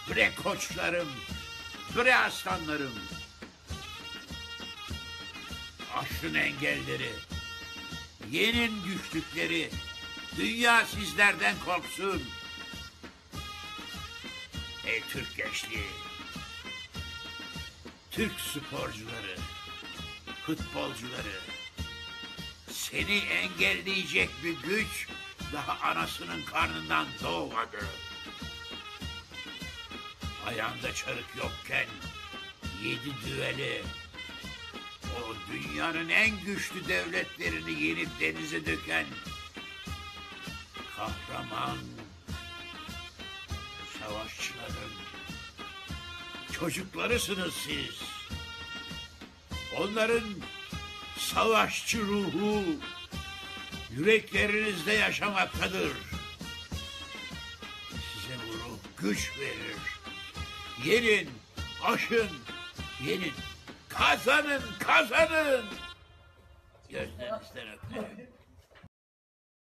bre koçlarım, bre aslanlarım. Aşın engelleri, yenin güçlükleri, dünya sizlerden korksun. Ey Türk gençliği, Türk sporcuları, futbolcuları, seni engelleyecek bir güç daha anasının karnından doğmadı. Ayağında çarık yokken 7 düeli, o dünyanın en güçlü devletlerini yenip denize döken kahraman savaşçıların çocuklarısınız siz. Onların savaşçı ruhu yüreklerinizde yaşamaktadır. Size bu ruh güç verir. Yenin, aşın, yenin. Kazanın, kazanın. Gözlerinizden öperim.